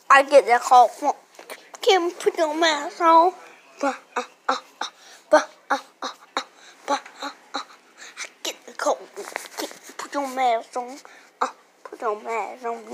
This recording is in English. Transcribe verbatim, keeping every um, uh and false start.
I get the call. Kim, put your mask on. Bah, uh, uh, uh, bah, uh, uh, uh, bah, uh, uh. I get the call. Kim, put your mask on. Uh, put your mask on.